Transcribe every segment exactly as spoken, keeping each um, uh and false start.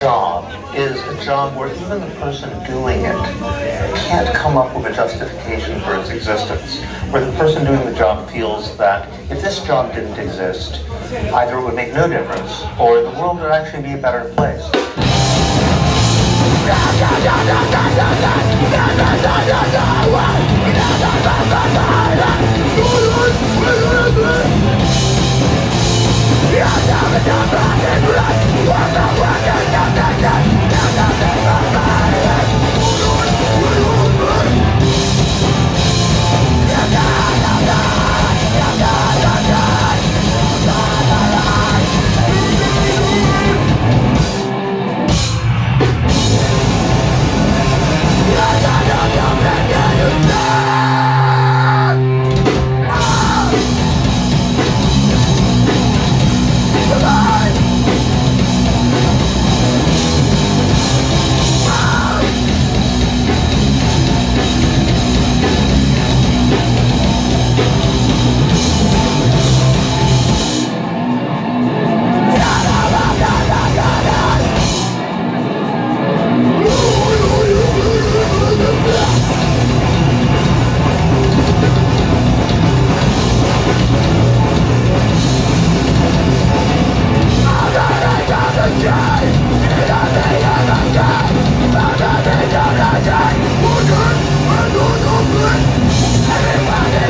job is a job where even the person doing it can't come up with a justification for its existence, where the person doing the job feels that if this job didn't exist, either it would make no difference, or the world would actually be a better place.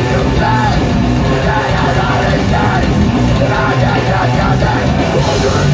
Everybody